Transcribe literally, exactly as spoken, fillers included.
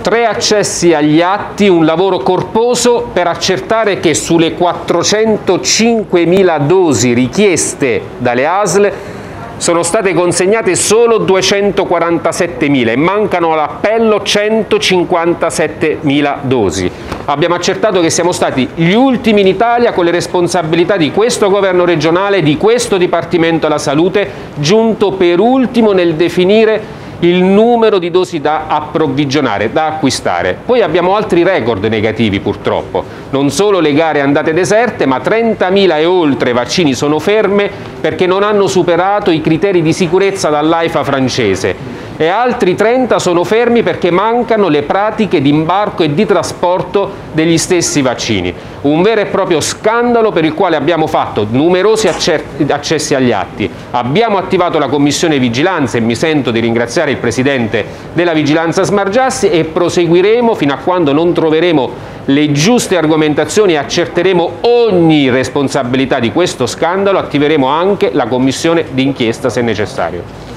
tre accessi agli atti, un lavoro corposo per accertare che sulle quattrocentocinquemila dosi richieste dalle A S L sono state consegnate solo duecentoquarantasettemila e mancano all'appello centocinquantasettemila dosi. Abbiamo accertato che siamo stati gli ultimi in Italia con le responsabilità di questo governo regionale, di questo Dipartimento della Salute, giunto per ultimo nel definire il numero di dosi da approvvigionare, da acquistare. Poi abbiamo altri record negativi purtroppo, non solo le gare andate deserte, ma trentamila e oltre vaccini sono ferme perché non hanno superato i criteri di sicurezza dall'AIFA francese e altri trenta sono fermi perché mancano le pratiche di imbarco e di trasporto degli stessi vaccini. Un vero e proprio scandalo per il quale abbiamo fatto numerosi accessi agli atti. Abbiamo attivato la Commissione Vigilanza e mi sento di ringraziare il Presidente della Vigilanza Smargiassi e proseguiremo fino a quando non troveremo le giuste argomentazioni e accerteremo ogni responsabilità di questo scandalo. Attiveremo anche la Commissione d'inchiesta se necessario.